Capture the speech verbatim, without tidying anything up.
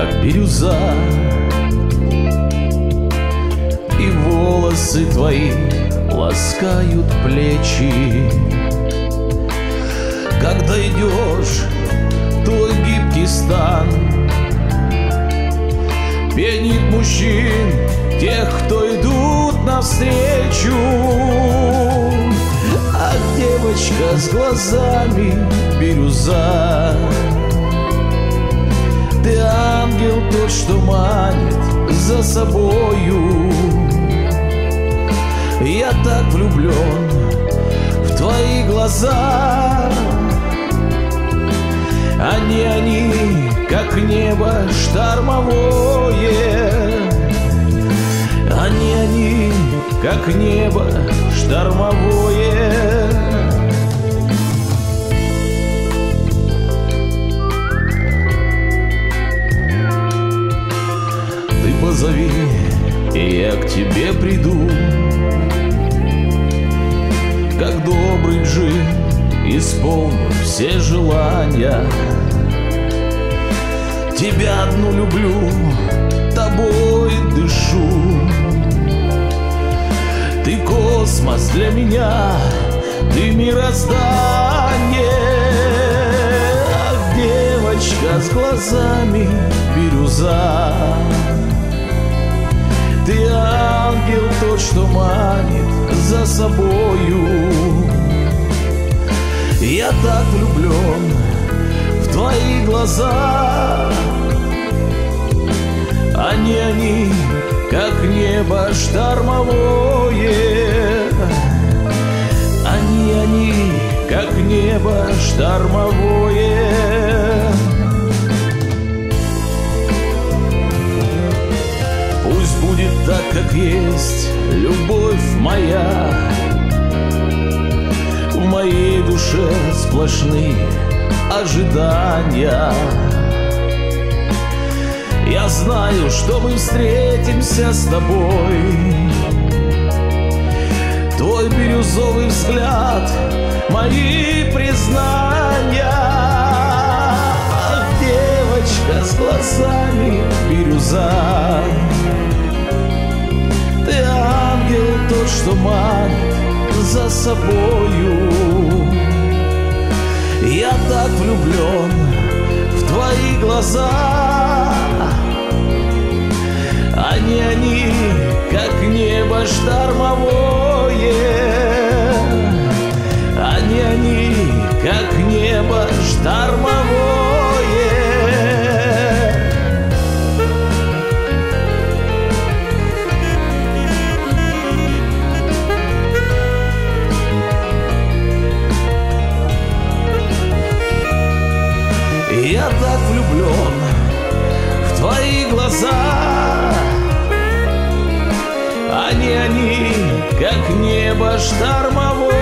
как бирюза, и волосы твои ласкают плечи. Когда идешь, твой гибкий стан пенит мужчин, тех, кто идут навстречу. А девочка с глазами бирюза, ты ангел тот, что манит за собою. Я так влюблен в твои глаза. Они, они, как небо штормовое. Они, они, как небо штормовое. Ты позови, и я к тебе приду, как добрый джин, исполню все желания. Тебя одну люблю, тобой дышу. Ты космос для меня, ты мироздание. Ах, девочка с глазами бирюза, ты ангел тот, что манит за собою. Я так влюблен в твои глаза. Они, они, как небо штормовое. Они, они, как небо штормовое. Пусть будет так, как есть, любовь моя. В моей душе сплошные ожидания. Я знаю, что мы встретимся с тобой. Твой бирюзовый взгляд, мои признания. Ах, девочка с глазами бирюза, ты ангел тот, что манит за собою. Я так влюблен в твои глаза. Они, они, как небо штормовое. Они, они, как небо штормовое. Я так влюблен в твои глаза. Они, они, как небо штормовое.